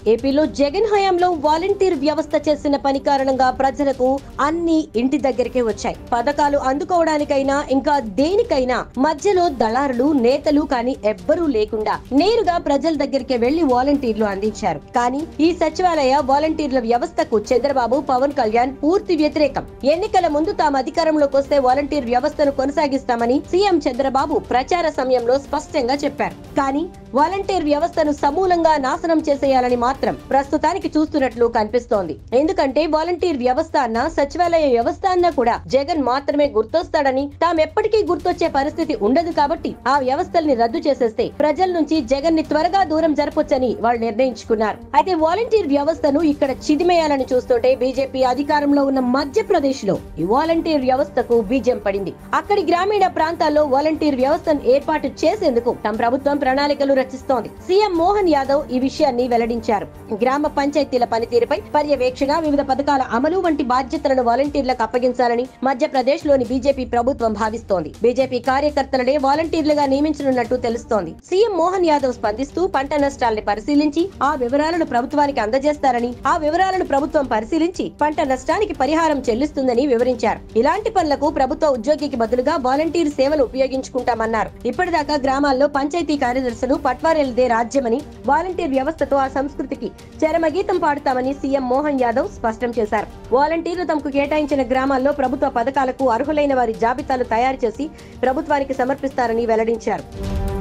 ఏపీలో జగన్ హయాంలో వాలంటీర్ వ్యవస్థ చేసిన పని కారణంగా ప్రజలకు అన్ని ఇంటి దగ్గరికే వచ్చాయి. పథకాలు అందుకోవడానికైనా ఇంకా దేనికైనా మధ్యలో దళారులు నేతలు కానీ ఎవ్వరూ లేకుండా నేరుగా ప్రజల దగ్గరికి వెళ్లి వాలంటీర్లు అందించారు. కానీ ఈ సచివాలయ వాలంటీర్ల వ్యవస్థకు చంద్రబాబు, పవన్ కళ్యాణ్ పూర్తి వ్యతిరేకం. ఎన్నికల ముందు తాము అధికారంలోకి వస్తే వాలంటీర్ వ్యవస్థను కొనసాగిస్తామని సీఎం చంద్రబాబు ప్రచార సమయంలో స్పష్టంగా చెప్పారు. కానీ వాలంటీర్ వ్యవస్థను సమూలంగా నాశనం చేసేయాలని మాత్రం ప్రస్తుతానికి చూస్తున్నట్లు కనిపిస్తోంది. ఎందుకంటే వాలంటీర్ వ్యవస్థ అన్నా సచివాలయ వ్యవస్థ అన్నా కూడా జగన్ మాత్రమే గుర్తొస్తాడని, తామెప్పటికీ గుర్తొచ్చే పరిస్థితి ఉండదు కాబట్టి ఆ వ్యవస్థల్ని రద్దు చేసేస్తే ప్రజల నుంచి జగన్ ని త్వరగా దూరం జరపొచ్చని వాళ్ళు నిర్ణయించుకున్నారు. అయితే వాలంటీర్ వ్యవస్థను ఇక్కడ చిదిమేయాలని చూస్తుంటే బీజేపీ అధికారంలో ఉన్న మధ్యప్రదేశ్ లో ఈ వాలంటీర్ వ్యవస్థకు బీజం పడింది. అక్కడి గ్రామీణ ప్రాంతాల్లో వాలంటీర్ వ్యవస్థను ఏర్పాటు చేసేందుకు తమ ప్రభుత్వం ప్రణాళికలు రచిస్తోంది. సీఎం మోహన్ యాదవ్ ఈ విషయాన్ని వెల్లడించారు. గ్రామ పంచాయతీల పనితీరుపై పర్యవేక్షణ, వివిధ పథకాల అమలు వంటి బాధ్యతలను వాలంటీర్లకు అప్పగించాలని మధ్యప్రదేశ్ లోని బీజేపీ ప్రభుత్వం భావిస్తోంది. బీజేపీ కార్యకర్తలనే వాలంటీర్లుగా నియమించనున్నట్టు తెలుస్తోంది. సీఎం మోహన్ యాదవ్ స్పందిస్తూ పంట నష్టాలను పరిశీలించి ఆ వివరాలను ప్రభుత్వానికి అందజేస్తారని, ఆ వివరాలను ప్రభుత్వం పరిశీలించి పంట నష్టానికి పరిహారం చెల్లిస్తుందని వివరించారు. ఇలాంటి పనులకు ప్రభుత్వ ఉద్యోగికి బదులుగా వాలంటీర్ సేవలు ఉపయోగించుకుంటామన్నారు. ఇప్పటిదాకా గ్రామాల్లో పంచాయతీ కార్యదర్శులు పట్వారీలదే రాజ్యమని, వాలంటీర్ వ్యవస్థతో ఆ సంస్కృతికి చరమగీతం పాడుతామని సీఎం మోహన్ యాదవ్ స్పష్టం చేశారు. వాలంటీర్లు తమకు కేటాయించిన గ్రామాల్లో ప్రభుత్వ పథకాలకు అర్హులైన వారి జాబితాలు తయారు చేసి ప్రభుత్వానికి సమర్పిస్తారని వెల్లడించారు.